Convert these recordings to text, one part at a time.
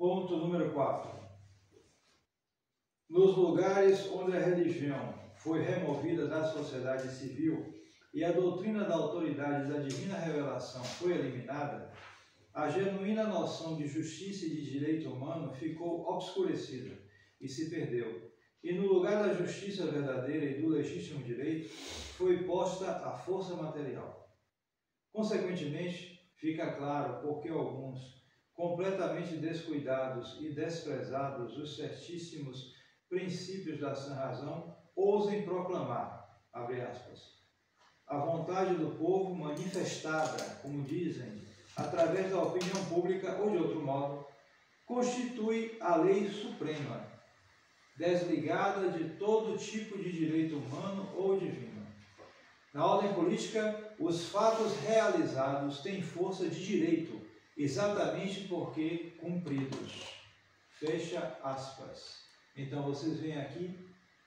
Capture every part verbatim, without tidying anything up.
Ponto número quatro. Nos lugares onde a religião foi removida da sociedade civil e a doutrina da autoridade da divina revelação foi eliminada, a genuína noção de justiça e de direito humano ficou obscurecida e se perdeu. E no lugar da justiça verdadeira e do legítimo direito foi posta a força material. Consequentemente, fica claro porque alguns, completamente descuidados e desprezados os certíssimos princípios da sã-razão, ousem proclamar, abre aspas, a vontade do povo manifestada, como dizem, através da opinião pública ou de outro modo, constitui a lei suprema, desligada de todo tipo de direito humano ou divino. Na ordem política, os fatos realizados têm força de direito, exatamente porque cumpridos. Fecha aspas. Então, vocês veem aqui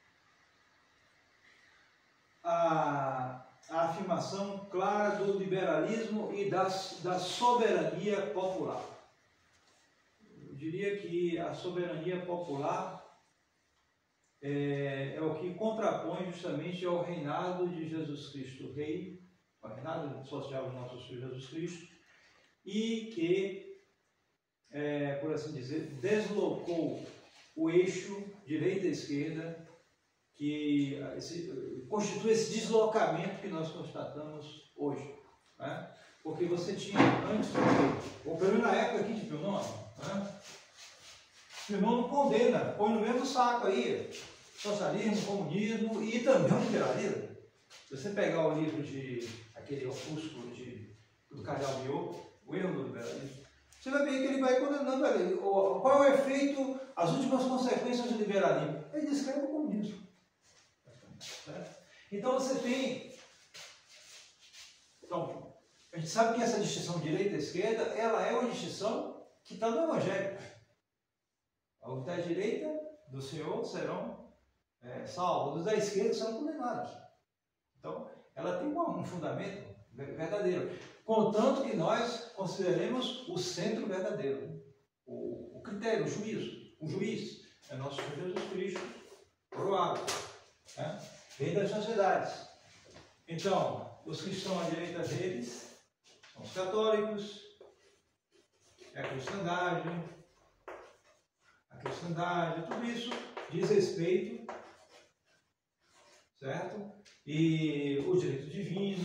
a, a afirmação clara do liberalismo e da, da soberania popular. Eu diria que a soberania popular é, é o que contrapõe justamente ao reinado de Jesus Cristo Rei, ao reinado social de nosso Senhor Jesus Cristo, e que, é, por assim dizer, deslocou o eixo direita e esquerda, que esse, constitui esse deslocamento que nós constatamos hoje. Né? Porque você tinha antes, ou pelo menos na época aqui de Pio nono, né? Pio nono condena, põe no mesmo saco aí, socialismo, comunismo e também o liberalismo. Se você pegar o livro de, aquele opúsculo de, do Cardeal Biot, o erro do liberalismo, você vai ver que ele vai condenando ali. Qual é o efeito, as últimas consequências do liberalismo? Ele descreve o comunismo. Certo? Então você tem... Então, a gente sabe que essa distinção direita e esquerda, ela é uma distinção que está no Evangelho. Os da direita do Senhor serão é, salvos, os da esquerda serão condenados. Então, ela tem um fundamento verdadeiro. Contanto que nós consideremos o centro verdadeiro, o, o critério, o juízo. O juiz é nosso Senhor Jesus Cristo, coroado, né? Rei das sociedades. Então, os que estão à direita deles são os católicos, é a cristandade, a cristandade, tudo isso diz respeito, certo? E o direito divino,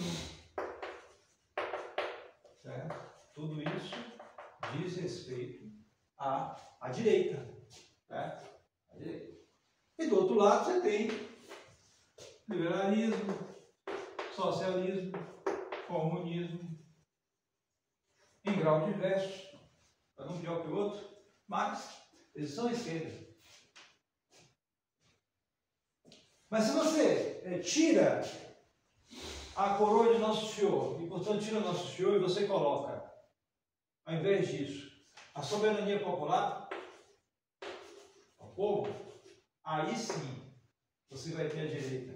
certo? Tudo isso diz respeito à, à direita, certo? À direita. E do outro lado você tem liberalismo, socialismo, comunismo, em grau diversos, para um pior que o outro, mas eles são à esquerda. Mas se você é, tira a coroa de Nosso Senhor, e portanto tira Nosso Senhor, e você coloca, ao invés disso, a soberania popular, ao povo, aí sim você vai ter a direita.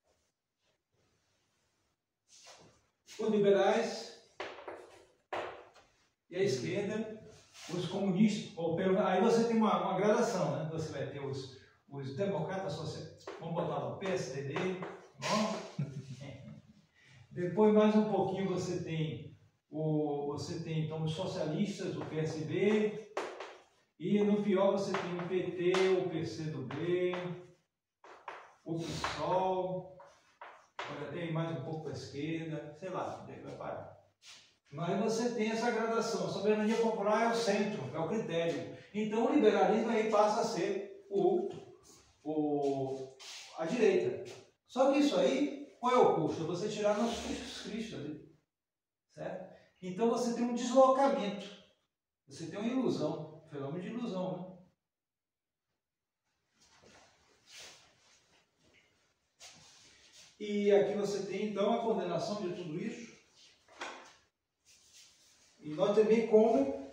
Os liberais e a esquerda, os comunistas, ou pelo, aí você tem uma, uma gradação, né? Você vai ter os, os democratas sociais, vamos botar no P S D B, bom? Depois mais um pouquinho você tem o, você tem então os socialistas, o P S B, e no pior você tem o P T, o P C do B, o PSOL. Olha, tem mais um pouco para a esquerda, sei lá, onde é que vai parar. Mas você tem essa gradação, a soberania popular é o centro, é o critério. Então o liberalismo aí passa a ser o, o, a direita. Só que isso aí, qual é o custo? É você tirar nosso Jesus Cristo ali. Certo? Então você tem um deslocamento, você tem uma ilusão, um fenômeno de ilusão, né? E aqui você tem então a condenação de tudo isso. E nós também como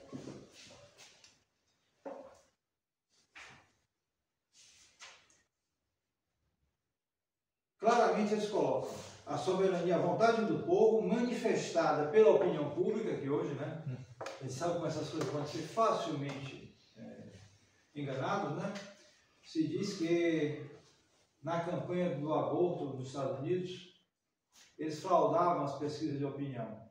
claramente eles colocam a soberania, a vontade do povo manifestada pela opinião pública, que hoje, né, a gente sabe como essas coisas podem ser facilmente é, enganados, né? Se diz que na campanha do aborto nos Estados Unidos, eles fraudavam as pesquisas de opinião.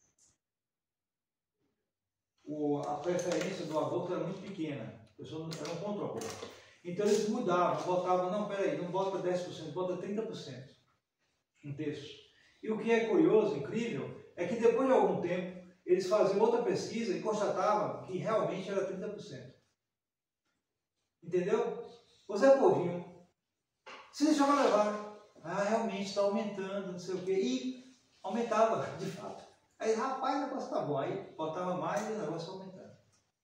O, a preferência do aborto era muito pequena, as pessoas eram contra o aborto. Então eles mudavam, botavam, não, peraí, não bota dez por cento, bota trinta por cento. Um terço. E o que é curioso, incrível, é que depois de algum tempo, eles faziam outra pesquisa e constatavam que realmente era trinta por cento. Entendeu? O Zé Povinho se deixava levar. Ah, realmente está aumentando, não sei o quê. E aumentava, de fato. Aí, rapaz, o negócio tá bom. Aí botava mais e o negócio aumentava.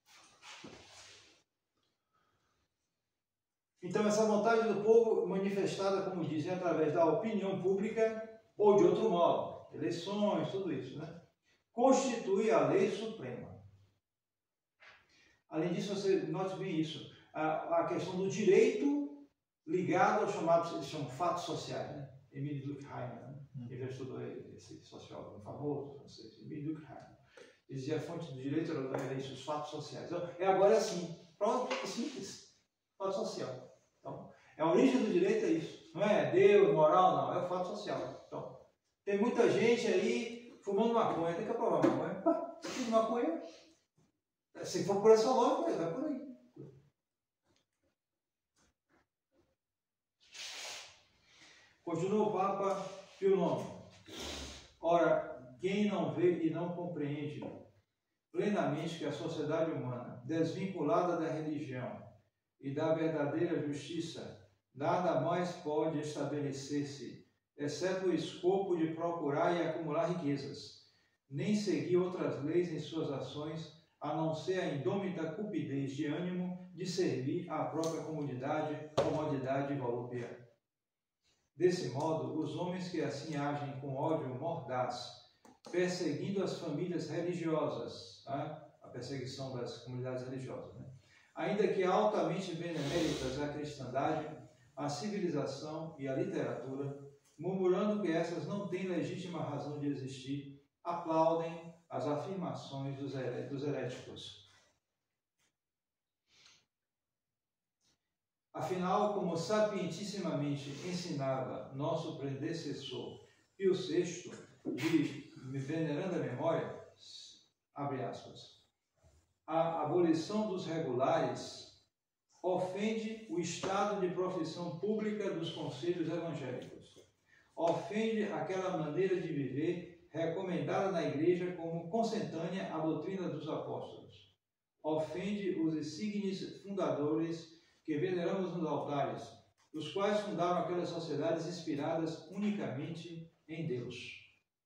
Então, essa vontade do povo manifestada, como dizem, através da opinião pública ou de outro modo, eleições, tudo isso, né? Constitui a lei suprema. Além disso, você note bem isso, a, a questão do direito ligado aos chamados, eles chamam fatos sociais, né? Emile Durkheim, né? Hum. Ele já estudou esse sociólogo famoso, francês, Emile Durkheim. Ele dizia a fonte do direito era isso, os fatos sociais. Então, é agora é assim, pronto, é simples, fato social. Então, é a origem do direito é isso, não é Deus, moral, não, é o fato social. Então, tem muita gente aí fumando maconha, tem que aprovar maconha. Pá, se fuma maconha, se for por essa lógica, vai por aí. Continua o Papa Pio nono. Ora, quem não vê e não compreende plenamente que a sociedade humana, desvinculada da religião e da verdadeira justiça, nada mais pode estabelecer-se, exceto o escopo de procurar e acumular riquezas, nem seguir outras leis em suas ações, a não ser a indômita cupidez de ânimo de servir à própria comodidade, comodidade e volúpia. Desse modo, os homens que assim agem com ódio mordaz, perseguindo as famílias religiosas, tá? A perseguição das comunidades religiosas, né? Ainda que altamente beneméritas à cristandade, à civilização e à literatura, murmurando que essas não têm legítima razão de existir, aplaudem as afirmações dos, heré dos heréticos. Afinal, como sapientissimamente ensinava nosso predecessor Pio sexto, de veneranda memória, abre aspas, a abolição dos regulares ofende o estado de profissão pública dos conselhos evangélicos, ofende aquela maneira de viver recomendada na Igreja como consentânea à doutrina dos apóstolos, ofende os insígnes fundadores que veneramos nos altares, os quais fundaram aquelas sociedades inspiradas unicamente em Deus.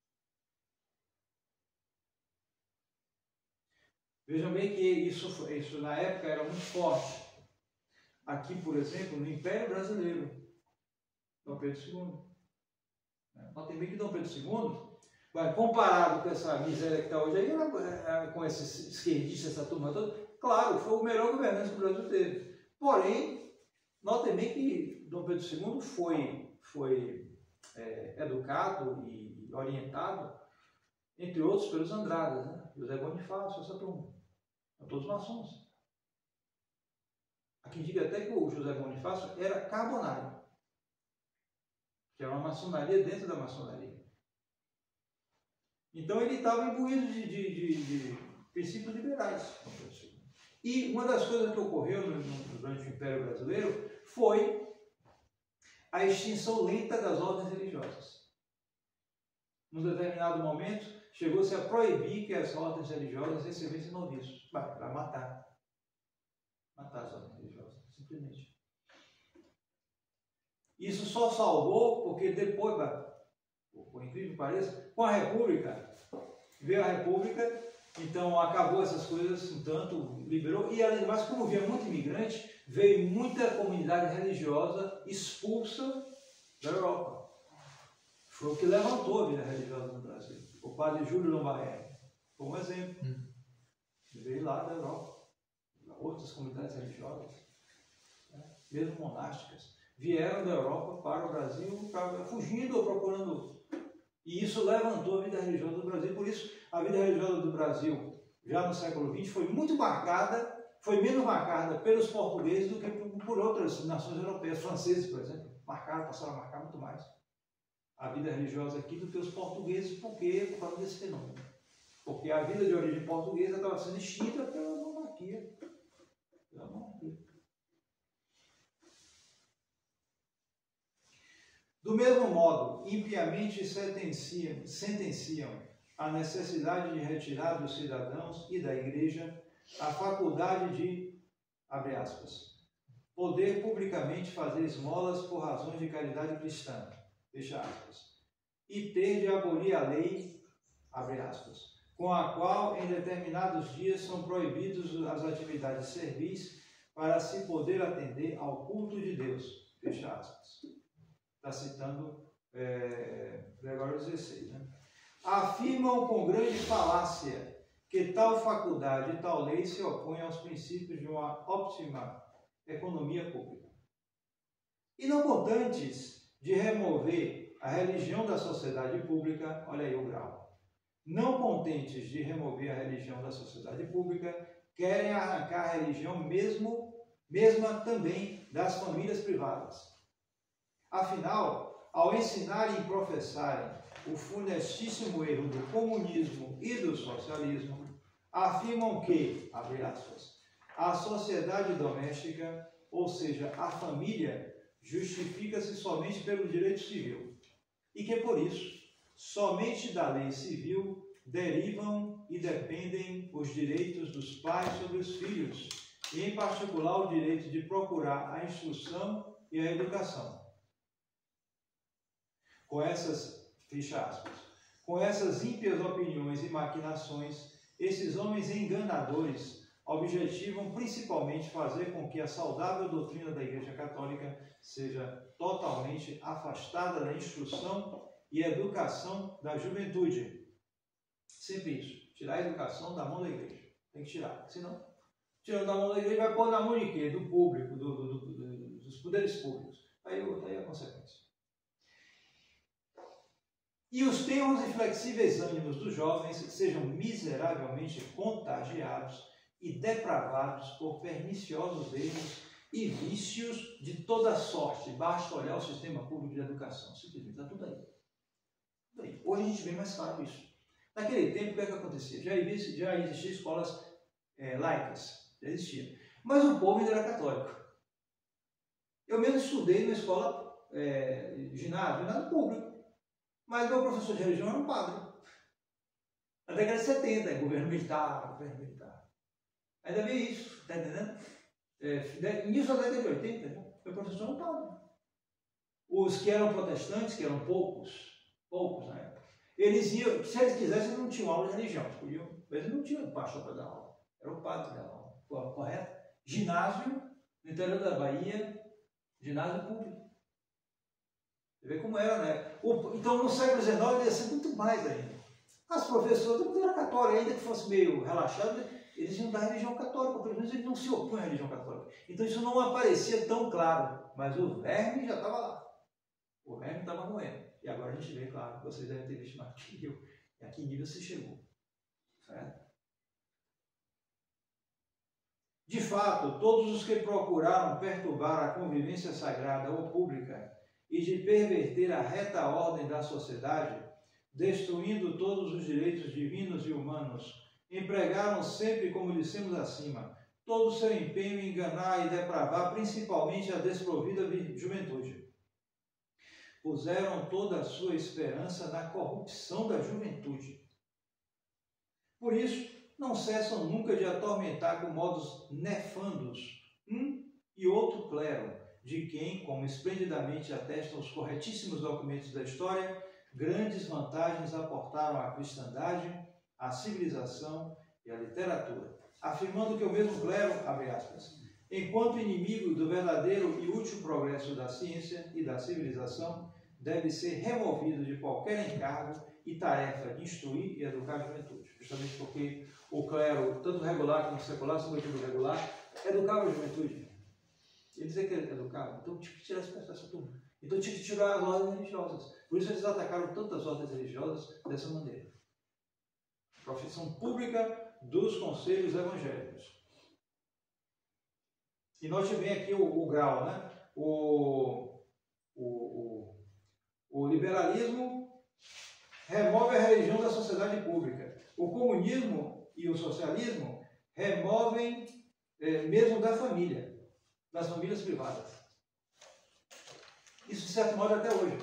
Vejam bem que isso, isso na época era muito forte. Aqui, por exemplo, no Império Brasileiro, Dom Pedro segundo. Notem bem que Dom Pedro segundo, comparado com essa miséria que está hoje aí, com esses esquerdistas, essa turma toda, claro, foi o melhor governante que o Brasil teve. Porém, notem bem que Dom Pedro segundo foi, foi é, educado e orientado, entre outros, pelos Andradas, né? José Bonifácio, essa turma. São todos maçons. Há quem diga até que o José Bonifácio era carbonário, que é uma maçonaria dentro da maçonaria. Então ele estava imbuído de, de, de, de princípios liberais. E uma das coisas que ocorreu no, no, durante o Império Brasileiro foi a extinção lenta das ordens religiosas. Num determinado momento, chegou-se a proibir que as ordens religiosas recebessem noviços, para matar. Matar as ordens religiosas, simplesmente. Isso só salvou porque depois, por incrível que pareça, com a República, veio a República. Então, acabou essas coisas, um tanto, liberou. E, além do mais, como havia muito imigrante, veio muita comunidade religiosa expulsa da Europa. Foi o que levantou a vida religiosa no Brasil. O padre Júlio Lombaré foi um exemplo. Hum. Ele veio lá da Europa. Outras comunidades religiosas, né, mesmo monásticas, vieram da Europa para o Brasil, para, fugindo ou procurando. E isso levantou a vida religiosa do Brasil. Por isso, a vida religiosa do Brasil, já no século vinte, foi muito marcada foi menos marcada pelos portugueses do que por outras nações europeias. Franceses, por exemplo, marcaram, passaram a marcar muito mais a vida religiosa aqui do que os portugueses, porque por causa desse fenômeno. Porque a vida de origem portuguesa estava sendo extinta pela monarquia. Pela monarquia. Do mesmo modo, impiamente sentenciam, sentenciam a necessidade de retirar dos cidadãos e da igreja a faculdade de, abre aspas, poder publicamente fazer esmolas por razões de caridade cristã, fecha aspas, e ter de abolir a lei, abre aspas, com a qual em determinados dias são proibidos as atividades servis para se poder atender ao culto de Deus, fecha aspas. Está citando é, Gregório dezesseis, né? Afirmam com grande falácia que tal faculdade e tal lei se opõem aos princípios de uma óptima economia pública. E não contantes de remover a religião da sociedade pública, olha aí o grau, não contentes de remover a religião da sociedade pública, querem arrancar a religião mesmo, mesma também das famílias privadas. Afinal, ao ensinarem e professarem o funestíssimo erro do comunismo e do socialismo, afirmam que, abre aspas, a sociedade doméstica, ou seja, a família, justifica-se somente pelo direito civil e que, por isso, somente da lei civil derivam e dependem os direitos dos pais sobre os filhos e, em particular, o direito de procurar a instrução e a educação. Com essas, fecha aspas, com essas ímpias opiniões e maquinações, esses homens enganadores objetivam principalmente fazer com que a saudável doutrina da Igreja Católica seja totalmente afastada da instrução e educação da juventude. Sempre isso, tirar a educação da mão da Igreja. Tem que tirar, senão, tirando da mão da Igreja, vai pôr na mão de quê? Do público, do, do, do, dos poderes públicos. Aí, aí a consequência. E os tenros e flexíveis ânimos dos jovens sejam miseravelmente contagiados e depravados por perniciosos erros e vícios de toda sorte. Basta olhar o sistema público de educação. Simplesmente está tudo aí. Tudo aí. Hoje a gente vê mais claro isso. Naquele tempo, o que é que acontecia? Já existiam já existia escolas é, laicas. Já existia. Mas o povo ainda era católico. Eu mesmo estudei na escola é, ginásio, ginásio público. Mas meu professor de religião era um padre. Na década de setenta, governo militar, governo militar. Ainda vê isso, está entendendo? É, início da década de oitenta, né? Meu professor era um padre. Os que eram protestantes, que eram poucos, poucos na época, eles iam, se eles quisessem, eles não tinham aula de religião, eles podiam, eles não tinham pastor para dar aula, era o padre que dava aula, correto? Ginásio, no interior da Bahia, ginásio público. Você vê como era, né? O, então, no século dezenove, ia ser muito mais ainda. As professoras, tudo era católico, ainda que fosse meio relaxado, eles iam da religião católica, pelo menos eles não se opõem à religião católica. Então, isso não aparecia tão claro, mas o verme já estava lá. O verme estava moendo. E agora a gente vê, claro, vocês devem ter visto mais que eu, e a que nível se chegou. Certo? De fato, todos os que procuraram perturbar a convivência sagrada ou pública e de perverter a reta ordem da sociedade, destruindo todos os direitos divinos e humanos, empregaram sempre, como dissemos acima, todo o seu empenho em enganar e depravar, principalmente a desprovida juventude. Puseram toda a sua esperança na corrupção da juventude. Por isso, não cessam nunca de atormentar com modos nefandos um e outro clero, de quem, como esplendidamente atestam os corretíssimos documentos da história, grandes vantagens aportaram à cristandade, à civilização e à literatura, afirmando que o mesmo clero, abre aspas, enquanto inimigo do verdadeiro e útil progresso da ciência e da civilização, deve ser removido de qualquer encargo e tarefa de instruir e educar a juventude. Justamente porque o clero, tanto regular como secular, sobretudo regular, educava a juventude. Ele dizia que ele educava, então tinha que tirar essa turma. Então tinha que tirar as ordens religiosas. Por isso eles atacaram tantas ordens religiosas dessa maneira. Profissão pública dos conselhos evangélicos. E nós tivemos aqui o, o grau, né? O, o, o, o liberalismo remove a religião da sociedade pública. O comunismo e o socialismo removem é, mesmo da família, das famílias privadas. Isso, de certo modo, até hoje.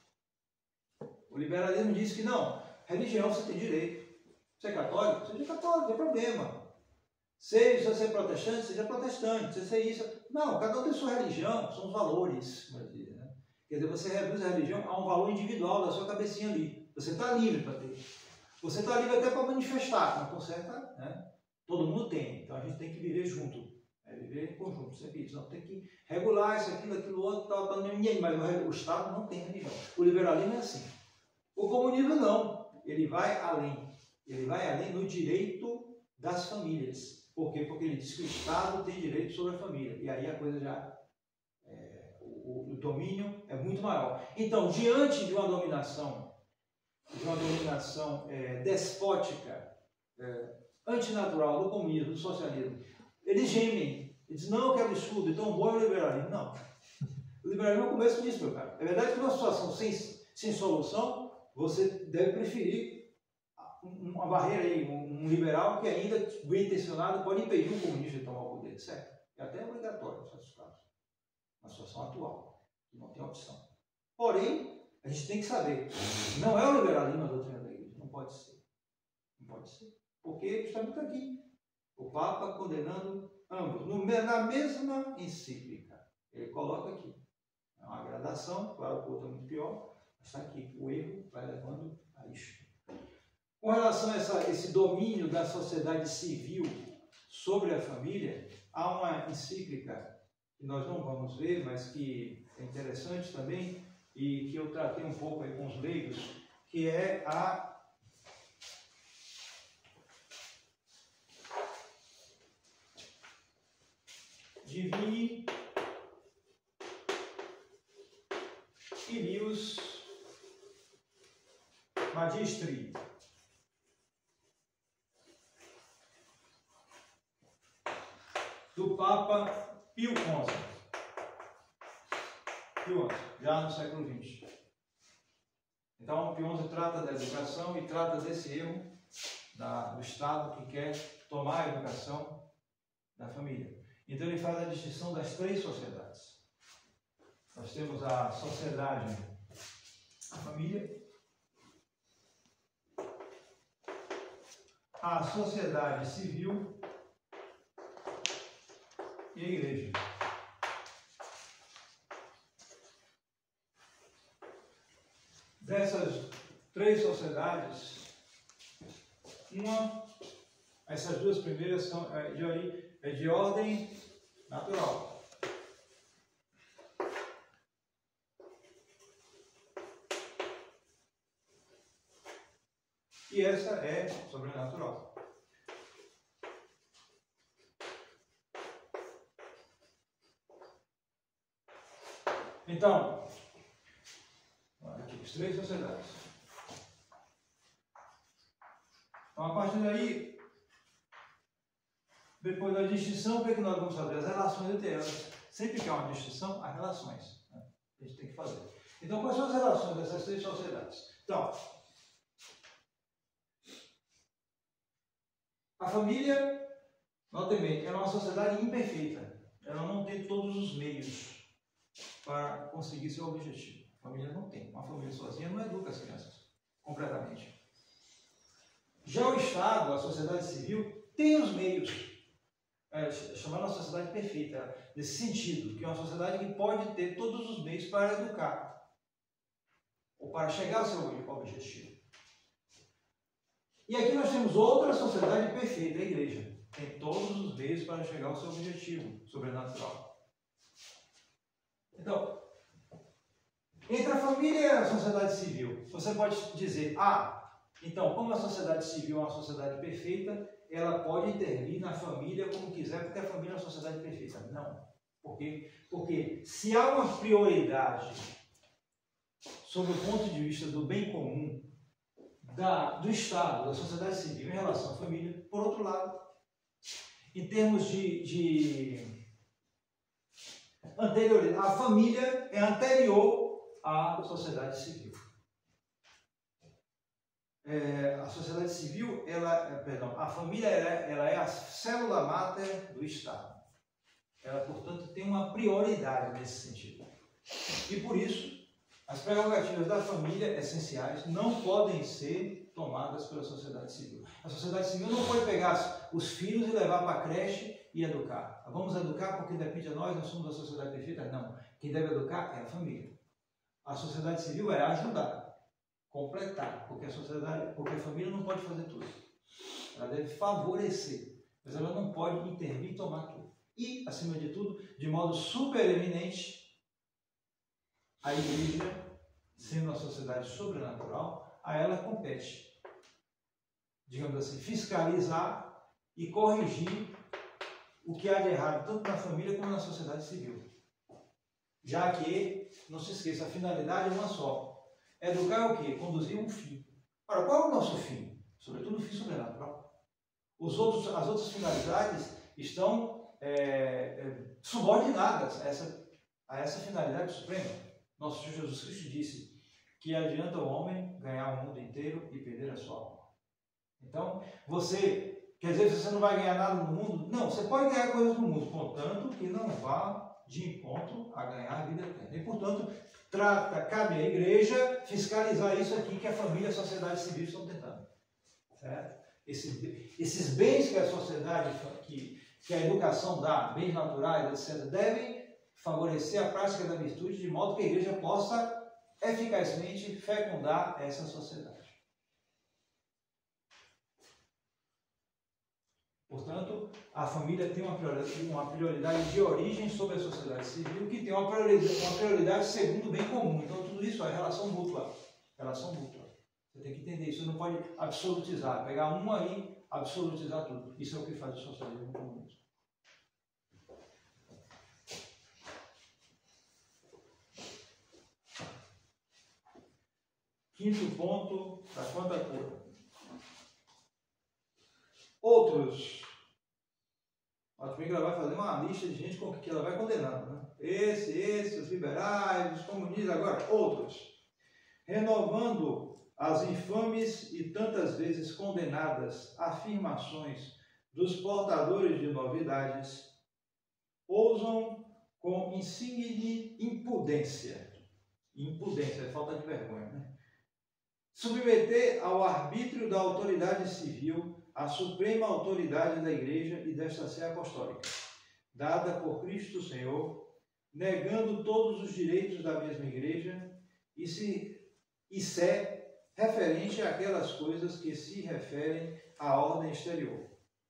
O liberalismo diz que não, religião você tem direito. Você é católico? Seja católico, não tem problema. Seja você é protestante, seja protestante. Você é isso. Não, cada um tem sua religião, são os valores. Né? Quer dizer, você reduz a religião a um valor individual da sua cabecinha ali. Você está livre para ter. Você está livre até para manifestar, não conserta, né? Todo mundo tem, então a gente tem que viver junto. É viver em conjunto, sempre isso. Não tem que regular isso, aquilo, aquilo, outro, tal, tal, ninguém, mas o Estado não tem religião. O liberalismo é assim. O comunismo não, ele vai além. Ele vai além no direito das famílias. Por quê? Porque ele diz que o Estado tem direito sobre a família. E aí a coisa já, é, o, o domínio é muito maior. Então, diante de uma dominação, de uma dominação é, despótica, é, antinatural do comunismo, do socialismo, eles gemem. Eles dizem, não, eu quero estudo, então bom é o liberalismo. Não. O liberalismo é o começo disso, meu cara. É verdade que numa situação sem, sem solução, você deve preferir uma barreira aí, um liberal que ainda, bem intencionado, pode impedir um comunista de tomar o poder, certo? É até obrigatório em certos casos, na situação atual, que não tem opção. Porém, a gente tem que saber, não é o liberalismo a doutrina da igreja, não pode ser. Não pode ser. Porque está muito aqui, o Papa condenando ambos, no, na mesma encíclica. Ele coloca aqui, é uma gradação, claro que o outro é muito pior, mas está aqui, o erro vai levando a isso. Com relação a essa, esse domínio da sociedade civil sobre a família, há uma encíclica que nós não vamos ver, mas que é interessante também e que eu tratei um pouco aí com os leigos, que é a Divini Filius Magistri. Do Papa Pio onze. Pio onze, já no século vinte. Então, Pio onze trata da educação e trata desse erro da, do Estado que quer tomar a educação da família. Então, ele faz a distinção das três sociedades. Nós temos a sociedade, a família, a sociedade civil e a igreja. Dessas três sociedades, uma, essas duas primeiras são de, é de ordem natural. E essa é sobrenatural. Então, olha aqui, as três sociedades. Então, a partir daí, depois da distinção, o que é que nós vamos fazer? As relações entre elas. Sempre que há uma distinção, há relações, né? A gente tem que fazer. Então, quais são as relações dessas três sociedades? Então, a família, notem bem, ela é uma sociedade imperfeita. Ela não tem todos os meios para conseguir seu objetivo. A família não tem. Uma família sozinha não educa as crianças completamente. Já o Estado, a sociedade civil, tem os meios, é, chamada uma sociedade perfeita, nesse sentido, que é uma sociedade que pode ter todos os meios para educar, ou para chegar ao seu objetivo. E aqui nós temos outra sociedade perfeita, a igreja. Tem todos os meios para chegar ao seu objetivo sobrenatural. Então, entre a família e a sociedade civil, você pode dizer, ah, então, como a sociedade civil é uma sociedade perfeita, ela pode intervir na família como quiser, porque a família é uma sociedade perfeita. Não. Por quê? Porque se há uma prioridade sob o ponto de vista do bem comum, da, do Estado, da sociedade civil em relação à família, por outro lado, em termos de, de anterioridade. A família é anterior à sociedade civil. É, a sociedade civil, ela, perdão, a família ela, ela é a célula máter do Estado. Ela, portanto, tem uma prioridade nesse sentido. E por isso, as prerrogativas da família essenciais não podem ser tomadas pela sociedade civil. A sociedade civil não pode pegar os filhos e levar para a creche e educar. Vamos educar porque depende de nós, nós somos a sociedade perfeita? Não. Quem deve educar é a família. A sociedade civil é ajudar, completar, porque a sociedade, porque a família não pode fazer tudo. Ela deve favorecer, mas ela não pode intervir e tomar tudo. E, acima de tudo, de modo supereminente, a igreja, sendo uma sociedade sobrenatural, a ela compete, digamos assim, fiscalizar e corrigir o que há de errado, tanto na família como na sociedade civil. Já que, não se esqueça, a finalidade é uma só. Educar é o quê? Conduzir um fim. Ora, qual é o nosso fim? Sobretudo o fim sobrenatural. Os outros, as outras finalidades estão é, é, subordinadas a essa, a essa finalidade suprema. Nosso Senhor Jesus Cristo disse que adianta o homem ganhar o mundo inteiro e perder a sua alma. Então, você, quer dizer que você não vai ganhar nada no mundo? Não, você pode ganhar coisas no mundo, contanto que não vá de encontro a ganhar a vida eterna. E, portanto, trata, cabe à igreja fiscalizar isso aqui que a família e a sociedade civil estão tentando. Certo? Esses, esses bens que a sociedade, que, que a educação dá, bens naturais, etcétera, devem favorecer a prática da virtude de modo que a igreja possa eficazmente fecundar essa sociedade. Portanto, a família tem uma prioridade, uma prioridade de origem sobre a sociedade civil, que tem uma prioridade, uma prioridade segundo o bem comum. Então, tudo isso é relação mútua. Relação mútua. Você tem que entender isso. Você não pode absolutizar, pegar um aí, absolutizar tudo. Isso é o que faz o socialismo comunista. Quinto ponto da quarta cor. Outros. Acho que ela vai fazer uma lista de gente que ela vai condenando. Né? Esse, esse, os liberais, os comunistas, agora outros. Renovando as infames e tantas vezes condenadas afirmações dos portadores de novidades, ousam com insigne impudência. Impudência, é falta de vergonha, né? Submeter ao arbítrio da autoridade civil a suprema autoridade da Igreja e desta sé apostólica, dada por Cristo Senhor, negando todos os direitos da mesma Igreja e se e sé referente àquelas coisas que se referem à ordem exterior.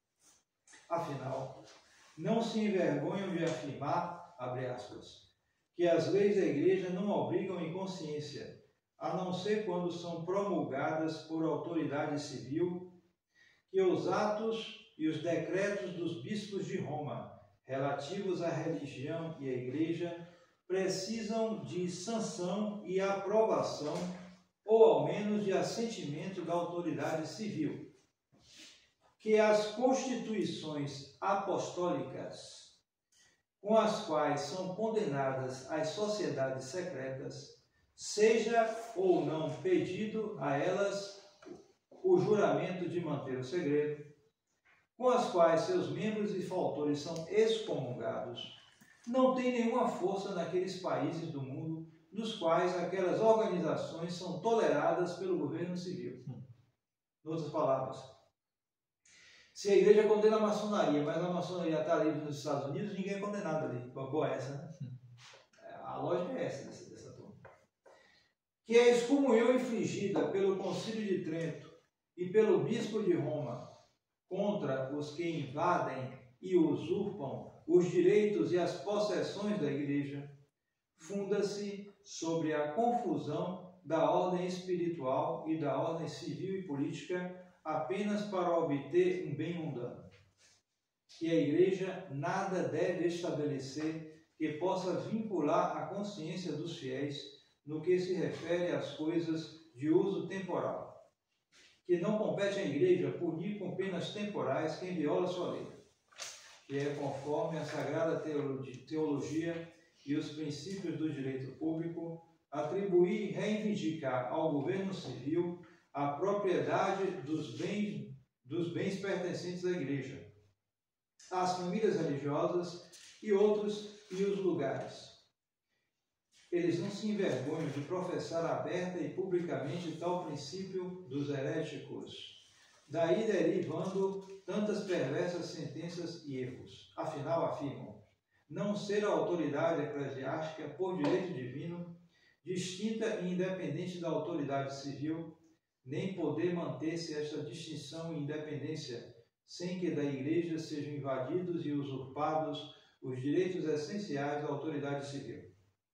Afinal, não se envergonham de afirmar, abre aspas, que as leis da Igreja não obrigam em consciência, a não ser quando são promulgadas por autoridade civil, que os atos e os decretos dos bispos de Roma, relativos à religião e à Igreja, precisam de sanção e aprovação, ou ao menos de assentimento da autoridade civil, que as constituições apostólicas, com as quais são condenadas as sociedades secretas, seja ou não pedido a elas o juramento de manter o segredo, com as quais seus membros e faltores são excomungados, não tem nenhuma força naqueles países do mundo nos quais aquelas organizações são toleradas pelo governo civil. Em outras palavras, se a igreja condena a maçonaria, mas a maçonaria está livre nos Estados Unidos, ninguém é condenado ali. Boa essa, né? A lógica é essa dessa, dessa turma. Que a excomunhão infligida pelo Concílio de Trento e pelo Bispo de Roma contra os que invadem e usurpam os direitos e as possessões da igreja funda-se sobre a confusão da ordem espiritual e da ordem civil e política apenas para obter um bem mundano. Que a igreja nada deve estabelecer que possa vincular a consciência dos fiéis no que se refere às coisas de uso temporal. Que não compete à igreja punir com penas temporais quem viola sua lei, que é conforme a sagrada teologia e os princípios do direito público, atribuir e reivindicar ao governo civil a propriedade dos bens, dos bens pertencentes à Igreja, às famílias religiosas e outros e os lugares. Eles não se envergonham de professar aberta e publicamente tal princípio dos heréticos, daí derivando tantas perversas sentenças e erros. Afinal, afirmam, não ser a autoridade eclesiástica por direito divino, distinta e independente da autoridade civil, nem poder manter-se esta distinção e independência, sem que da Igreja sejam invadidos e usurpados os direitos essenciais da autoridade civil.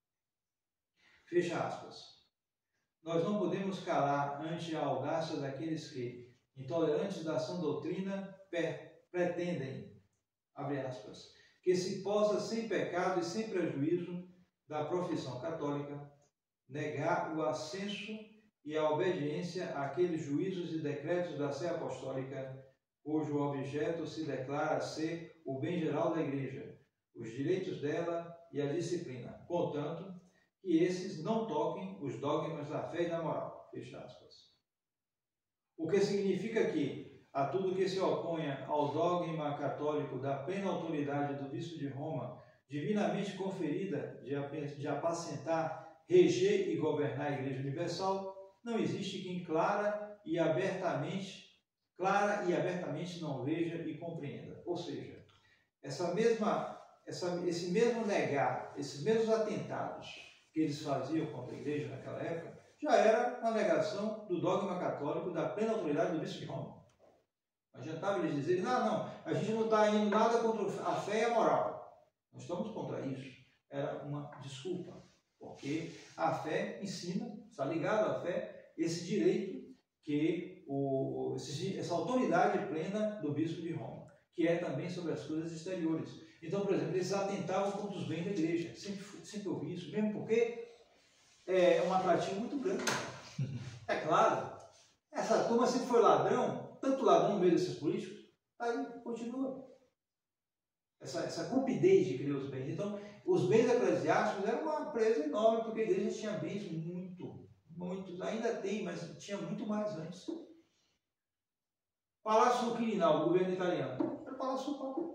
Fecha aspas. Nós não podemos calar ante a audácia daqueles que, intolerantes da sã doutrina, pretendem, abre aspas, que se possa, sem pecado e sem prejuízo da profissão católica, negar o ascenso e a obediência àqueles juízos e decretos da Sé Apostólica, cujo objeto se declara ser o bem geral da Igreja, os direitos dela e a disciplina, contanto, que esses não toquem os dogmas da fé e da moral. Fecha aspas. O que significa que, a tudo que se oponha ao dogma católico da plena autoridade do Bispo de Roma, divinamente conferida de apacentar, reger e governar a Igreja Universal, não existe quem clara e abertamente, clara e abertamente não veja e compreenda. Ou seja, essa mesma, essa, esse mesmo negar, esses mesmos atentados que eles faziam contra a Igreja naquela época, já era uma negação do dogma católico da plena autoridade do Bispo de Roma. Não adiantava eles dizerem, não, não, a gente não está indo nada contra a fé e a moral. Nós estamos contra isso. Era uma desculpa, porque a fé ensina, está ligado à fé, esse direito que, o, esse, essa autoridade plena do Bispo de Roma, que é também sobre as coisas exteriores. Então, por exemplo, eles atentavam contra os bens da Igreja. Sempre, sempre ouvi isso, mesmo porque é um atrativo muito grande. É claro, essa turma sempre foi ladrão, tanto ladrão no meio desses políticos, aí continua. Essa, essa cupidez de criar os bens. Então, os bens eclesiásticos eram uma presa enorme, porque a Igreja tinha bens muito, muitos, ainda tem, mas tinha muito mais antes. Palácio do Quirinal, do governo italiano, era o Palácio do Papa.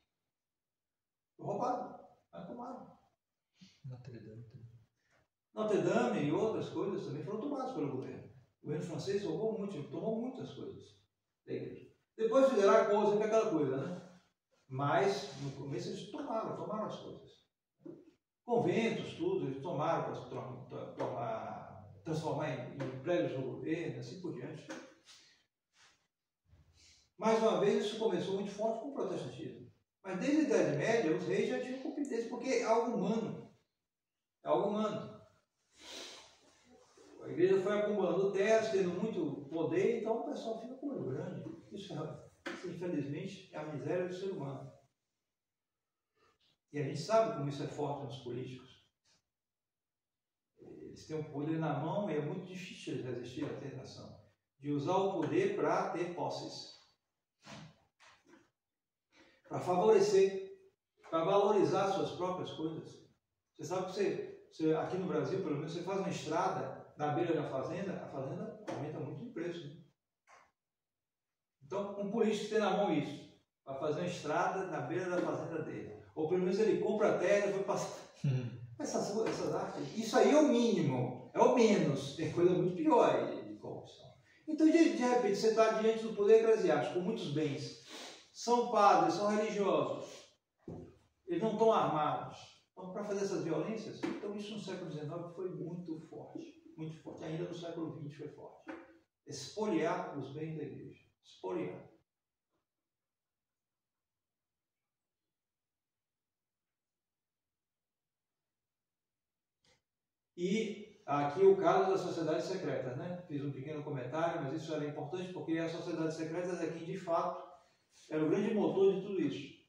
Roubado, mas tomaram. Notre Dame também. Notre Dame e outras coisas também foram tomadas pelo governo. O governo francês roubou muito, tomou muitas coisas da igreja. Depois fizeram a coisa, sempre aquela coisa, né? Mas no começo eles tomaram, tomaram as coisas. Conventos, tudo, eles tomaram para transformar em, em prédios do governo, assim por diante. Mais uma vez, isso começou muito forte com o protestantismo. Mas desde a Idade Média, os reis já tinham competência, porque é algo humano. É algo humano. A igreja foi acumulando terras, tendo muito poder, então o pessoal fica com olho grande. Isso, infelizmente, é a miséria do ser humano. E a gente sabe como isso é forte nos políticos. Eles têm o poder na mão e é muito difícil eles resistirem à tentação de usar o poder para ter posses. Para favorecer, para valorizar suas próprias coisas. Você sabe que você, você, aqui no Brasil, pelo menos, você faz uma estrada na beira da fazenda, a fazenda aumenta muito de preço. Né? Então, um político tem na mão isso, para fazer uma estrada na beira da fazenda dele. Ou pelo menos ele compra a terra e foi passar. Essas, essas artes, isso aí é o mínimo, é o menos. Tem coisa muito pior aí de corrupção. Então, de, de repente, você está diante do poder eclesiástico com muitos bens. São padres, são religiosos, eles não estão armados. Então, para fazer essas violências, então isso no século dezenove foi muito forte, muito forte. Ainda no século vinte foi forte. Espoliar os bens da igreja. Espoliar. E aqui o caso das sociedades secretas, né? Fiz um pequeno comentário, mas isso era importante porque as sociedades secretas é quem de fato era o grande motor de tudo isso.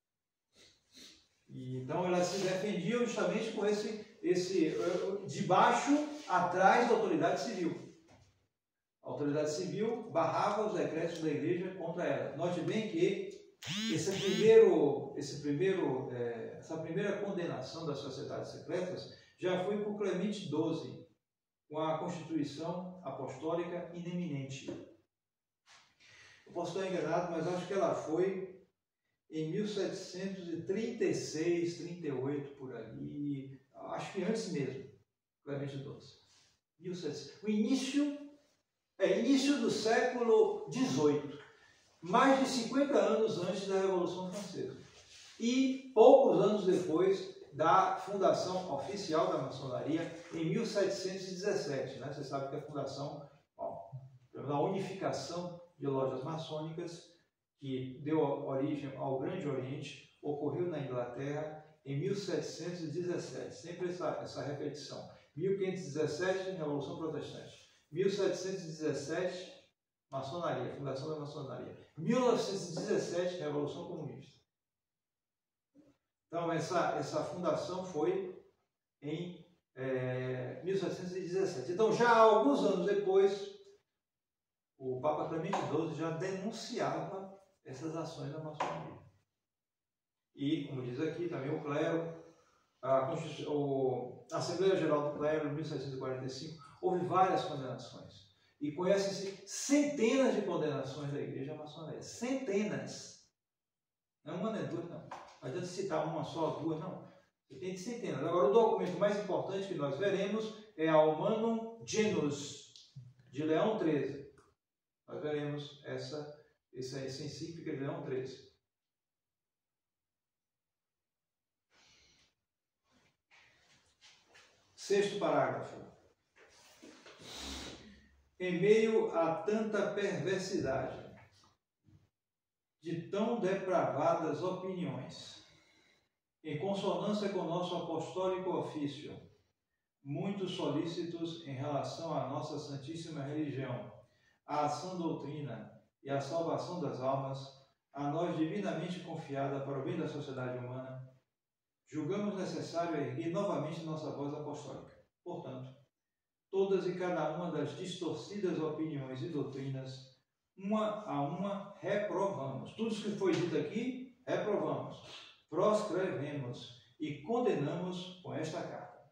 E, então elas se defendiam justamente com esse, esse de baixo atrás da autoridade civil. A autoridade civil barrava os decretos da igreja contra ela. Note bem que esse primeiro, esse primeiro é, essa primeira condenação das sociedades secretas já foi por Clemente doze, com a Constituição Apostólica Ineminente. Eu posso estar enganado, mas acho que ela foi em mil setecentos e trinta e seis, trinta e oito, por ali, acho que antes mesmo, Clemente doze. mil e setecentos. O início, é início do século dezoito, mais de cinquenta anos antes da Revolução Francesa. E poucos anos depois da fundação oficial da maçonaria, em mil setecentos e dezessete. Né? Você sabe que a fundação, bom, a unificação de lojas maçônicas, que deu origem ao Grande Oriente, ocorreu na Inglaterra em mil setecentos e dezessete. Sempre essa, essa repetição. mil quinhentos e dezessete, Revolução Protestante. mil setecentos e dezessete, maçonaria, fundação da maçonaria. mil novecentos e dezessete, Revolução Comunista. Então, essa, essa fundação foi em é, mil setecentos e dezessete. Então, já alguns anos depois, o Papa Clemente doze já denunciava essas ações da maçonaria. E, como diz aqui, também o clero, a, o, a Assembleia Geral do Clero, em mil setecentos e quarenta e cinco, houve várias condenações. E conhecem-se centenas de condenações da Igreja Maçonaria. Centenas. Não é uma nem duas, não. Não adianta citar uma só, duas, não. Você tem centenas. Agora, o documento mais importante que nós veremos é a Humanum Genus, de Leão treze. Nós veremos essa, essa, essa encíclica de Leão treze. Sexto parágrafo. Em meio a tanta perversidade, de tão depravadas opiniões, em consonância com nosso apostólico ofício, muitos solícitos em relação à nossa santíssima religião, à sã doutrina e à salvação das almas, a nós divinamente confiada para o bem da sociedade humana, julgamos necessário erguer novamente nossa voz apostólica. Portanto, todas e cada uma das distorcidas opiniões e doutrinas, uma a uma, reprovamos. Tudo isso que foi dito aqui, reprovamos, proscrevemos e condenamos com esta carta.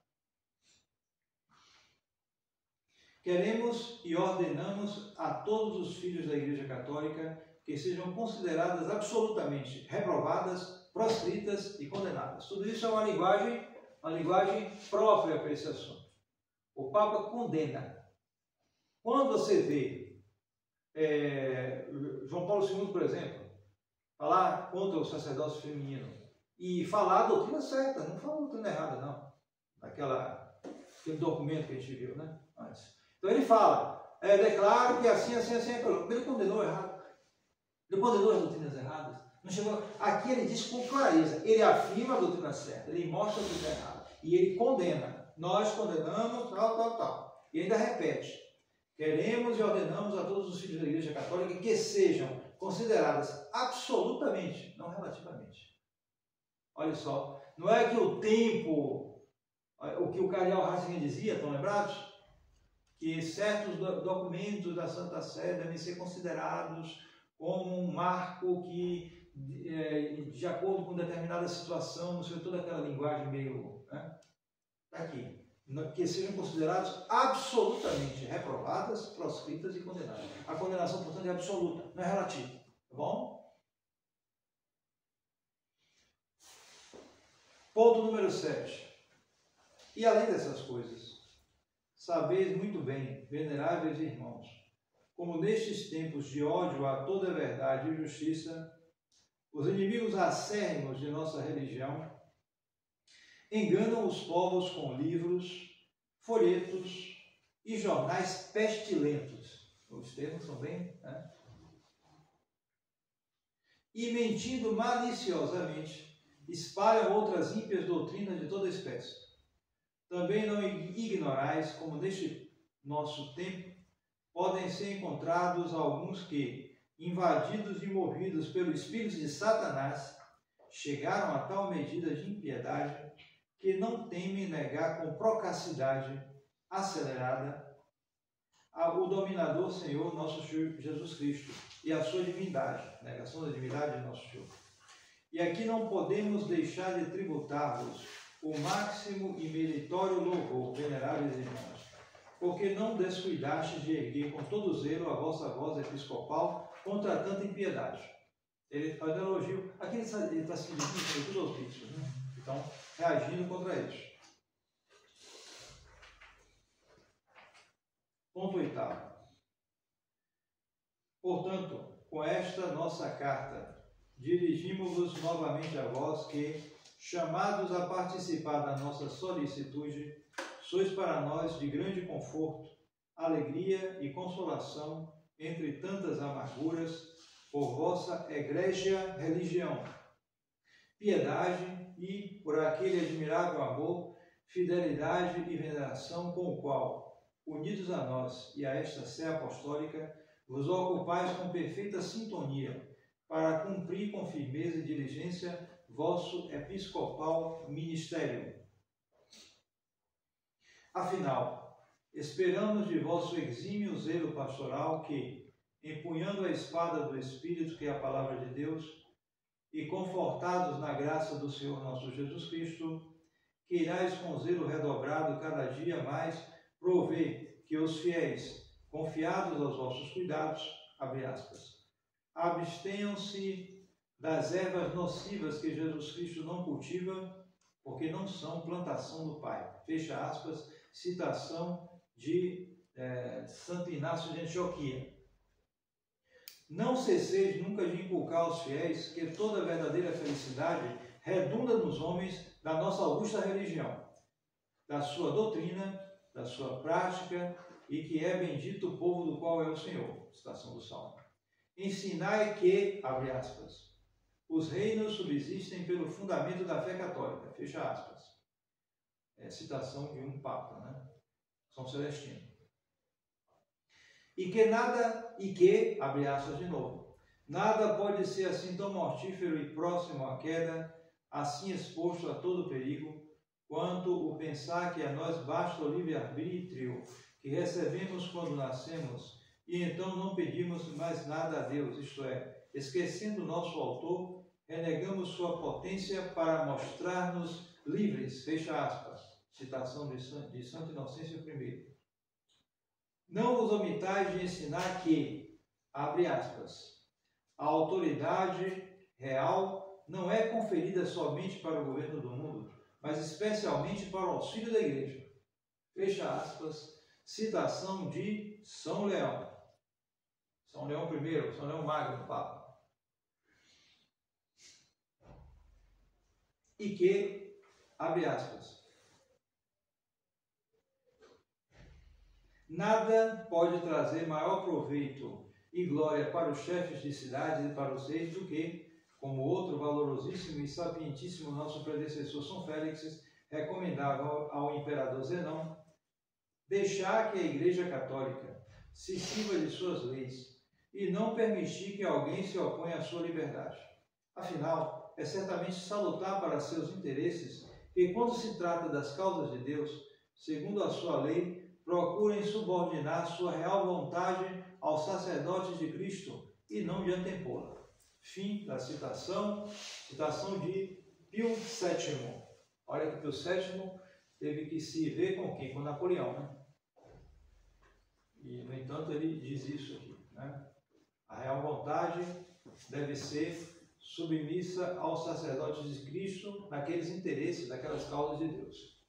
Queremos e ordenamos a todos os filhos da Igreja Católica que sejam consideradas absolutamente reprovadas, proscritas e condenadas. Tudo isso é uma linguagem, uma linguagem própria para esse assunto. O Papa condena. Quando você vê É, João Paulo segundo, por exemplo, falar contra o sacerdócio feminino e falar a doutrina certa, não fala a doutrina errada, não. Naquela, aquele documento que a gente viu, né? Antes. Então ele fala, é, declaro que assim, assim, assim, ele condenou errado. Ele condenou as doutrinas erradas. Não chegou. Aqui ele diz com clareza, ele afirma a doutrina certa, ele mostra a doutrina errada e ele condena. Nós condenamos, tal, tal, tal. E ainda repete. Queremos e ordenamos a todos os filhos da Igreja Católica que sejam consideradas absolutamente, não relativamente. Olha só, não é que o tempo, o que o cardeal Ratzinger dizia, estão lembrados? Que certos documentos da Santa Sé devem ser considerados como um marco que, de acordo com determinada situação, não sei, toda aquela linguagem meio... Né? Está aqui. Que sejam considerados absolutamente reprovadas, proscritas e condenadas. A condenação, portanto, é absoluta, não é relativa. Tá bom? Ponto número sete. E além dessas coisas, sabeis muito bem, veneráveis irmãos, como nestes tempos de ódio a toda a verdade e justiça, os inimigos acérrimos de nossa religião enganam os povos com livros, folhetos e jornais pestilentos. Os termos são bem... Né? E mentindo maliciosamente, espalham outras ímpias doutrinas de toda espécie. Também não ignorais como neste nosso tempo podem ser encontrados alguns que, invadidos e movidos pelo espírito de Satanás, chegaram a tal medida de impiedade que não temem negar com procacidade acelerada o dominador Senhor nosso Senhor Jesus Cristo e a sua divindade, negação da divindade de nosso Senhor. E aqui não podemos deixar de tributar-vos o máximo e meritório louvor, veneráveis irmãos, porque não descuidastes de erguer com todo zelo a vossa voz episcopal contra tanta impiedade. Ele faz um elogio. Aqui ele está, ele está se dirigindo tudo aos bispos, né? Então, reagindo contra eles. Ponto oitavo. Portanto, com esta nossa carta, dirigimos-vos novamente a vós que, chamados a participar da nossa solicitude, sois para nós de grande conforto, alegria e consolação entre tantas amarguras, por vossa egrégia religião, piedade e, por aquele admirável amor, fidelidade e veneração com o qual, unidos a nós e a esta sé apostólica, vos ocupais com perfeita sintonia, para cumprir com firmeza e diligência vosso episcopal ministério. Afinal, esperamos de vosso exímio zelo pastoral que, empunhando a espada do Espírito, que é a palavra de Deus, e confortados na graça do Senhor nosso Jesus Cristo, queirais com zelo redobrado cada dia mais prover que os fiéis, confiados aos vossos cuidados, abre aspas, abstenham-se das ervas nocivas que Jesus Cristo não cultiva, porque não são plantação do Pai. Fecha aspas, citação de é, Santo Inácio de Antioquia. Não cesseis nunca de inculcar aos fiéis que toda verdadeira felicidade redunda nos homens da nossa augusta religião, da sua doutrina, da sua prática, e que é bendito o povo do qual é o Senhor. Citação do Salmo. Ensinai que, abre aspas, os reinos subsistem pelo fundamento da fé católica. Fecha aspas. É citação de um Papa, né? São Celestino. E que nada, e que, abre aspas de novo, nada pode ser assim tão mortífero e próximo à queda, assim exposto a todo perigo, quanto o pensar que a nós basta o livre-arbítrio que recebemos quando nascemos, e então não pedimos mais nada a Deus, isto é, esquecendo o nosso autor, renegamos sua potência para mostrar-nos livres, fecha aspas, citação de Santo Inocêncio I. Não vos omitais de ensinar que, abre aspas, a autoridade real não é conferida somente para o governo do mundo, mas especialmente para o auxílio da Igreja. Fecha aspas, citação de São Leão. São Leão I, São Leão Magno, Papa. E que, abre aspas, nada pode trazer maior proveito e glória para os chefes de cidades e para os reis do que, como outro valorosíssimo e sapientíssimo nosso predecessor São Félix recomendava ao imperador Zenão, deixar que a Igreja Católica se sirva de suas leis e não permitir que alguém se oponha à sua liberdade. Afinal, é certamente salutar para seus interesses que, quando se trata das causas de Deus, segundo a sua lei, procurem subordinar sua real vontade aos sacerdotes de Cristo e não de antepô-la. Fim da citação, citação de Pio sétimo. Olha que Pio sétimo teve que se ver com quem? Com Napoleão, né? E, no entanto, ele diz isso aqui, né? A real vontade deve ser submissa aos sacerdotes de Cristo naqueles interesses, naquelas causas de Deus.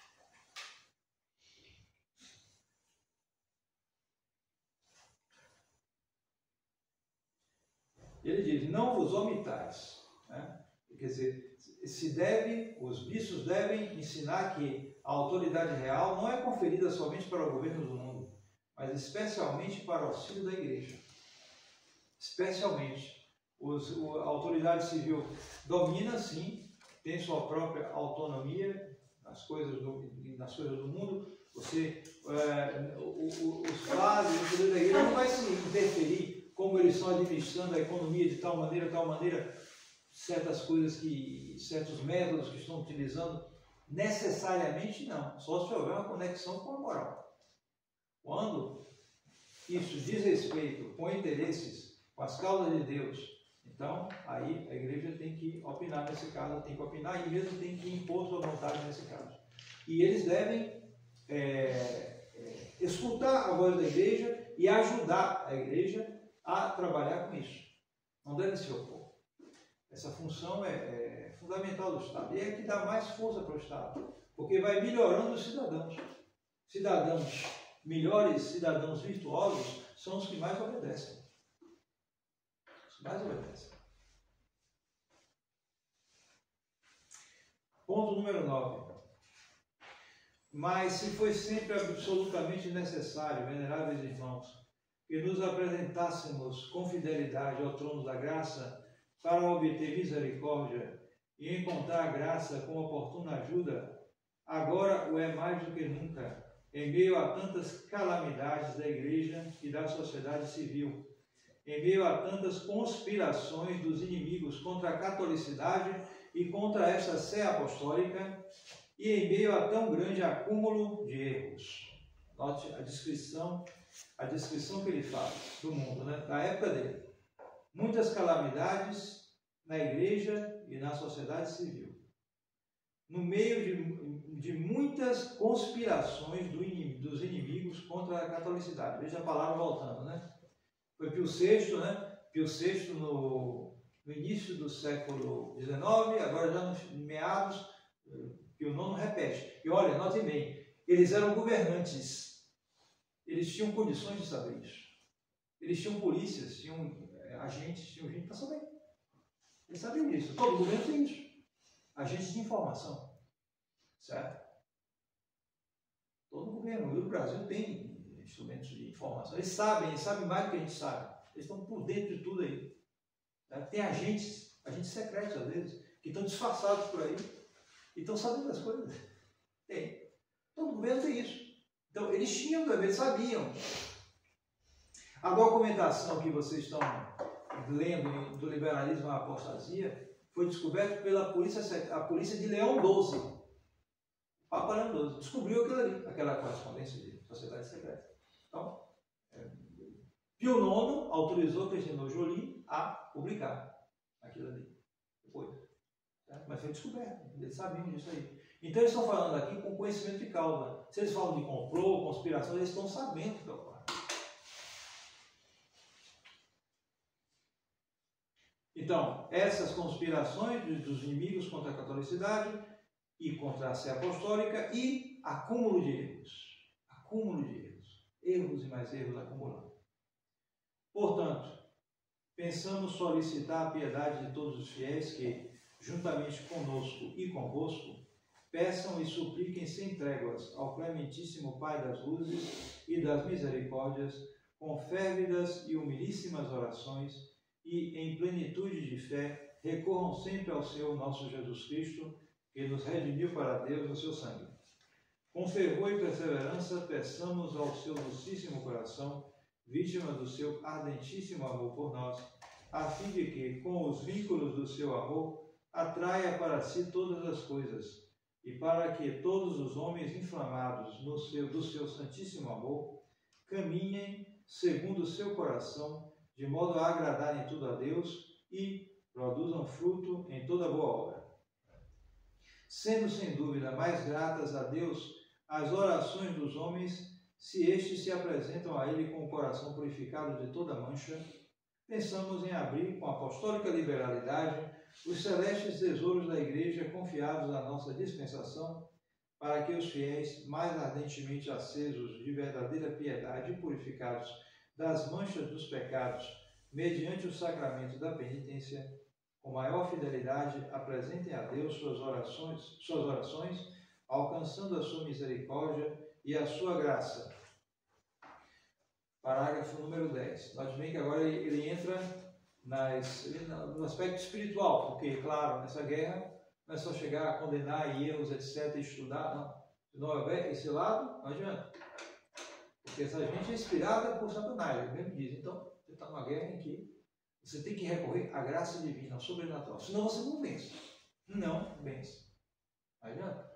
Ele diz, não vos omitais, né? Quer dizer, se deve, os bispos devem ensinar que a autoridade real não é conferida somente para o governo do mundo, mas especialmente para o auxílio da Igreja. Especialmente. Os, a autoridade civil domina, sim, tem sua própria autonomia nas coisas do, nas coisas do mundo. Você, é, o, o, os padres, o poder da Igreja não vai se interferir como eles estão administrando a economia de tal maneira, tal maneira, certas coisas que, certos métodos que estão utilizando, necessariamente não, só se houver uma conexão com a moral. Quando isso diz respeito com interesses, com as causas de Deus, Então, aí a igreja tem que opinar nesse caso, tem que opinar e mesmo tem que impor sua vontade nesse caso. E eles devem é, é, escutar a voz da igreja e ajudar a igreja a trabalhar com isso. Não deve se opor. Essa função é, é fundamental do Estado. E é que dá mais força para o Estado, porque vai melhorando os cidadãos. Cidadãos melhores, cidadãos virtuosos, são os que mais obedecem. Os que mais obedecem. Ponto número nove. Mas se foi sempre absolutamente necessário, veneráveis irmãos, que nos apresentássemos com fidelidade ao trono da graça para obter misericórdia e encontrar graça com oportuna ajuda, agora o é mais do que nunca, em meio a tantas calamidades da igreja e da sociedade civil, em meio a tantas conspirações dos inimigos contra a catolicidade e contra esta sé apostólica, e em meio a tão grande acúmulo de erros. Note a descrição, a descrição que ele faz do mundo, né? Da época dele. Muitas calamidades na igreja e na sociedade civil. No meio de, de muitas conspirações do inim, dos inimigos contra a catolicidade. Veja a palavra voltando, né? Foi Pio sexto, né? Pio sexto no, no início do século dezenove, agora já nos meados, Pio nono repete. E olha, notem bem, eles eram governantes. Eles tinham condições de saber isso. Eles tinham polícias, tinham é, agentes, tinham gente para saber. Eles sabiam disso. Todo governo tem isso. Agentes de informação. Certo? Todo governo. E o Brasil tem instrumentos de informação. Eles sabem, eles sabem mais do que a gente sabe. Eles estão por dentro de tudo aí. Certo? Tem agentes, agentes secretos às vezes, que estão disfarçados por aí e estão sabendo das coisas. Tem. Todo governo tem isso. Então, eles tinham também, eles sabiam. A documentação que vocês estão lendo do liberalismo à apostasia foi descoberta pela polícia, a polícia de Leão doze. O Papa Leão doze descobriu aquilo ali, aquela correspondência de sociedade secreta. Então, é, Pio nono autorizou Cristina Joly a publicar aquilo ali. Depois. Tá? Mas foi descoberto, eles sabiam disso aí. Então eles estão falando aqui com conhecimento de causa. Se eles falam de complô, conspiração, eles estão sabendo o que ocorre. Então, essas conspirações dos inimigos contra a catolicidade e contra a sé apostólica e acúmulo de erros. Acúmulo de erros. Erros e mais erros acumulando. Portanto, pensamos solicitar a piedade de todos os fiéis que, juntamente conosco e convosco, peçam e supliquem sem tréguas ao clementíssimo Pai das luzes e das misericórdias, com férvidas e humilíssimas orações, e em plenitude de fé, recorram sempre ao Senhor nosso Jesus Cristo, que nos redimiu para Deus no seu sangue. Com fervor e perseverança, peçamos ao seu docíssimo coração, vítima do seu ardentíssimo amor por nós, a fim de que, com os vínculos do seu amor, atraia para si todas as coisas, e para que todos os homens inflamados no seu, do seu santíssimo amor, caminhem segundo o seu coração, de modo a agradarem tudo a Deus e produzam fruto em toda boa obra. Sendo sem dúvida mais gratas a Deus as orações dos homens, se estes se apresentam a Ele com o coração purificado de toda mancha, pensamos em abrir com apostólica liberalidade os celestes tesouros da Igreja confiados à nossa dispensação, para que os fiéis, mais ardentemente acesos de verdadeira piedade e purificados das manchas dos pecados, mediante o sacramento da penitência, com maior fidelidade apresentem a Deus suas orações, suas orações, alcançando a sua misericórdia e a sua graça. Parágrafo número dez. Note bem que agora ele, ele entra nas, no aspecto espiritual, porque, claro, nessa guerra não é só chegar a condenar erros, etcétera, e estudar, não. Se não houver esse lado, não adianta. Porque essa gente é inspirada por Satanás, ele mesmo diz. Então, você está numa guerra em que você tem que recorrer à graça divina, ao sobrenatural. Senão você não vence. Não vence. Não adianta.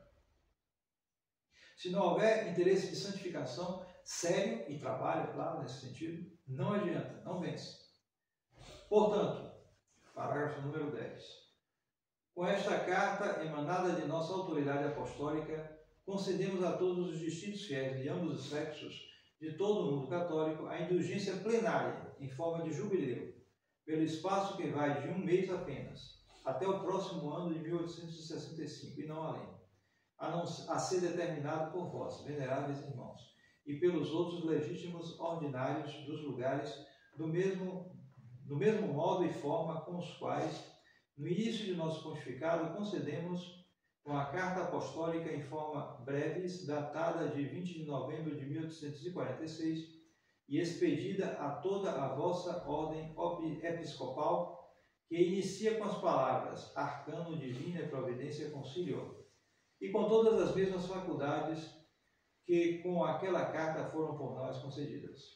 Se não houver interesse de santificação sério e trabalho, claro, nesse sentido, não adianta, não vence. Portanto, Parágrafo número dez. Com esta carta, emanada de nossa autoridade apostólica, concedemos a todos os distintos fiéis de ambos os sexos, de todo o mundo católico, a indulgência plenária, em forma de jubileu, pelo espaço que vai de um mês apenas, até o próximo ano de mil oitocentos e sessenta e cinco, e não além, a, não, a ser determinado por vós, veneráveis irmãos, e pelos outros legítimos ordinários dos lugares, do mesmo, do mesmo modo e forma com os quais, no início de nosso pontificado, concedemos com a carta apostólica em forma breves, datada de vinte de novembro de mil oitocentos e quarenta e seis, e expedida a toda a vossa ordem episcopal, que inicia com as palavras Arcano Divina e Providência Concilior, e com todas as mesmas faculdades que com aquela carta foram por nós concedidas.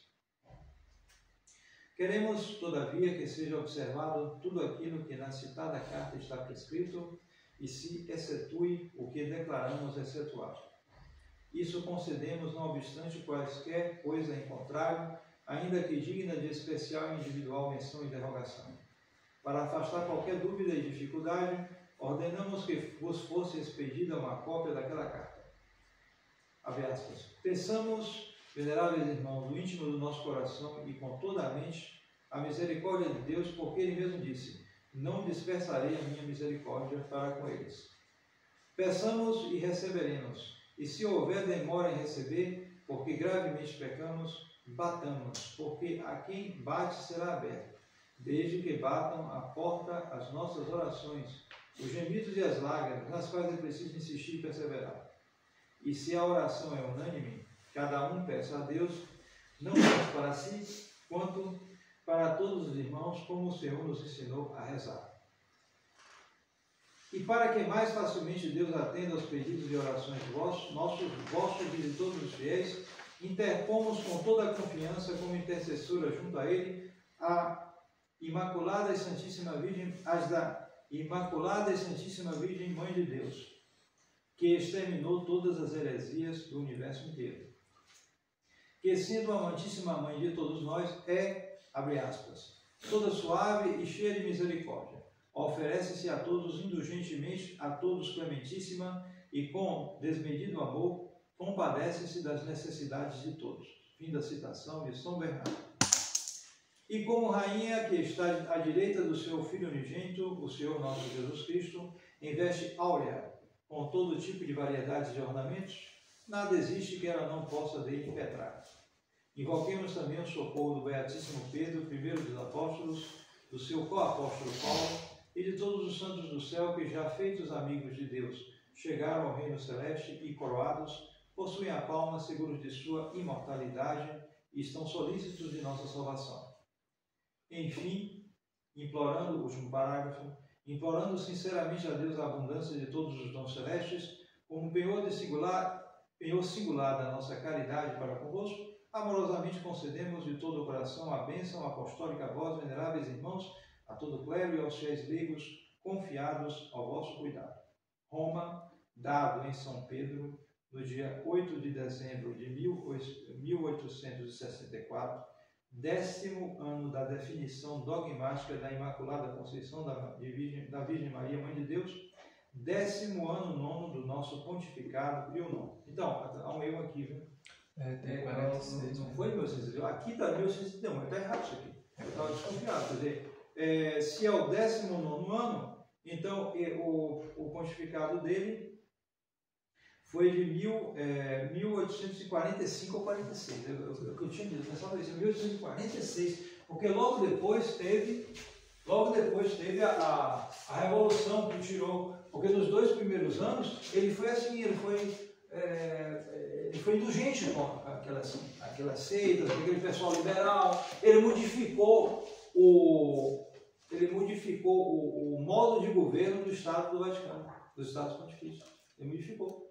Queremos, todavia, que seja observado tudo aquilo que na citada carta está prescrito e se exceptue o que declaramos excetuar. Isso concedemos, não obstante quaisquer coisa em contrário, ainda que digna de especial e individual menção e derrogação. Para afastar qualquer dúvida e dificuldade, ordenamos que vos fosse expedida uma cópia daquela carta. Abre aspas. Pensamos, veneráveis irmãos, do íntimo do nosso coração e com toda a mente, a misericórdia de Deus, porque Ele mesmo disse, não dispersarei a minha misericórdia para com eles. Peçamos e receberemos, e se houver demora em receber, porque gravemente pecamos, batamos, porque a quem bate será aberto, desde que batam a porta as nossas orações, os gemidos e as lágrimas, nas quais é preciso insistir e perseverar. E se a oração é unânime, cada um peça a Deus, não só para si, quanto para todos os irmãos, como o Senhor nos ensinou a rezar. E para que mais facilmente Deus atenda aos pedidos e orações vossos, nossos, vossos e de todos os fiéis, interpomos com toda a confiança como intercessora junto a Ele a Imaculada e Santíssima Virgem, as da Imaculada e Santíssima Virgem Mãe de Deus, que exterminou todas as heresias do universo inteiro, que sendo a amantíssima Mãe de todos nós, é, abre aspas, toda suave e cheia de misericórdia, oferece-se a todos indulgentemente, a todos clementíssima e com desmedido amor, compadece-se das necessidades de todos. Fim da citação de São Bernardo. E como rainha que está à direita do seu Filho unigênito, o Senhor nosso Jesus Cristo, em veste áurea, com todo tipo de variedades de ornamentos, nada existe que ela não possa dele impetrar. Invoquemos também o socorro do Beatíssimo Pedro, primeiro dos apóstolos, do seu co-apóstolo Paulo e de todos os santos do céu que, já feitos amigos de Deus, chegaram ao reino celeste e, coroados, possuem a palma seguros de sua imortalidade e estão solícitos de nossa salvação. Enfim, implorando, último parágrafo, implorando sinceramente a Deus a abundância de todos os dons celestes, como penhor, de singular, penhor singular da nossa caridade para convosco, amorosamente concedemos de todo o coração a bênção apostólica a vós, veneráveis irmãos, a todo o clero e aos fiéis leigos, confiados ao vosso cuidado. Roma, dado em São Pedro, no dia oito de dezembro de mil oitocentos e sessenta e quatro, décimo ano da definição dogmática da Imaculada Conceição da Virgem, da Virgem Maria, Mãe de Deus, décimo ano nono do nosso pontificado, Pio nono. Então, há um erro aqui, viu? É, tem É, quarenta e seis. não, não foi mil oitocentos e sessenta, aqui está mil oitocentos e sessenta, não, está errado isso aqui. Eu estava desconfiado, quer dizer, é, se é o décimo nono ano, então é, o, o pontificado dele foi de mil, é, mil oitocentos e quarenta e cinco ou quarenta e seis. Eu, eu, eu, eu tinha dito, eu pensava isso, mil oitocentos e quarenta e seis, porque logo depois teve, logo depois teve a, a, a Revolução que tirou, porque nos dois primeiros anos ele foi assim, ele foi, é, ele foi indulgente com aquelas, aquelas seitas, aquele pessoal liberal, ele modificou o, ele modificou o, o modo de governo do Estado do Vaticano, dos Estados Pontifícios. Ele modificou.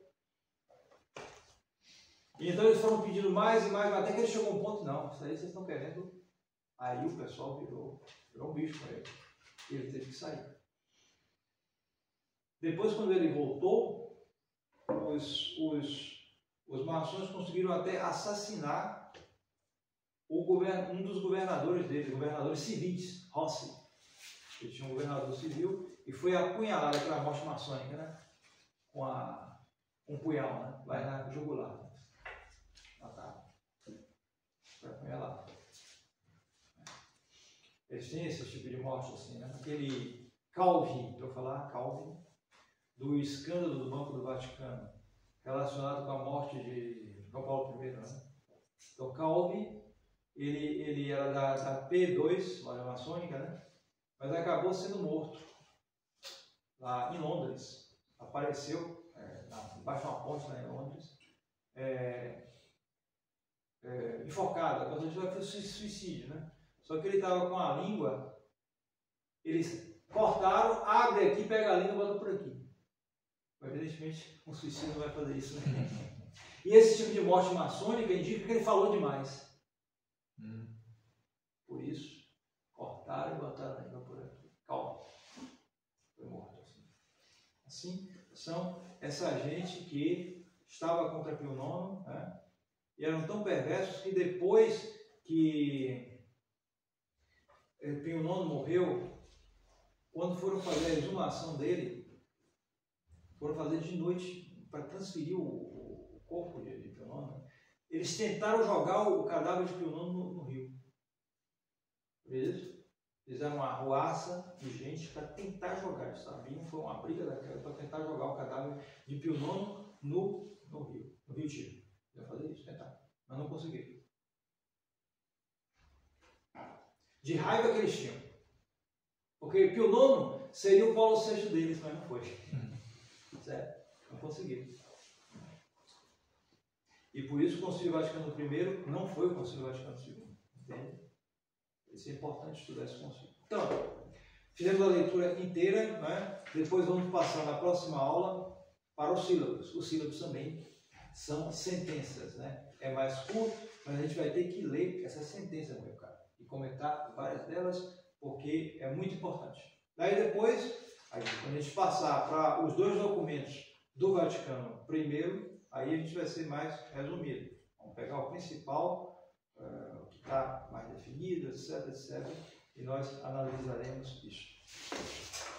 E então eles foram pedindo mais e mais, até que ele chegou a um ponto, não, isso aí vocês estão querendo. Aí o pessoal virou, virou um bicho para ele. E ele teve que sair. Depois, quando ele voltou, os, os, os maçons conseguiram até assassinar o govern, um dos governadores dele, governadores civis, Rossi. Ele tinha um governador civil e foi apunhalado pela morte maçônica, né? Com a, um punhal, né? Vai na jugular. Matava. Foi apunhalado. Eles têm esse tipo de morte assim, né? Aquele Calvin, eu falar Calvin, do escândalo do Banco do Vaticano, relacionado com a morte de João Paulo primeiro, né? Então Calvin, ele, ele era da, da P dois, loja maçônica, né? Mas acabou sendo morto lá em Londres. Apareceu é, embaixo de uma ponte lá em Londres, é, é, enforcado, a causa de foi suicídio, né? Só que ele estava com a língua, eles cortaram, abre aqui, pega a língua e bota por aqui. Evidentemente, um suicídio não vai fazer isso, né? E esse tipo de morte maçônica indica que ele falou demais. Hum. Por isso, cortaram e botaram a língua por aqui. Calma. Foi morto assim. Assim, são essa gente que estava contra Pio nono, né? E eram tão perversos que depois que Pio nono morreu, quando foram fazer a exumação dele, foram fazer de noite para transferir o, o corpo de, de Pio nono, eles tentaram jogar o cadáver de Pio nono no, no rio. Beleza? Fizeram uma arruaça de gente para tentar jogar, eles sabiam, foi uma briga daquela para tentar jogar o cadáver de Pio nono no, no rio, no rio Tigre. Eu fazer isso, tentar, mas não consegui. De raiva que eles tinham. Porque Pio nono seria o Paulo sexto deles, mas não foi. Certo? Não conseguiram. E por isso o Concílio Vaticano primeiro não foi o Concílio Vaticano segundo. Entende? Isso é importante estudar esse concílio. Então, fizemos a leitura inteira, né? Depois vamos passar na próxima aula para os sílabos. Os sílabos também são sentenças, né? É mais curto, mas a gente vai ter que ler essas sentenças, meu caro, e comentar várias delas, porque é muito importante. Daí depois, aí, quando a gente passar para os dois documentos do Vaticano primeiro, aí a gente vai ser mais resumido. Vamos pegar o principal, uh, o que está mais definido, etc, etcétera, e nós analisaremos isso.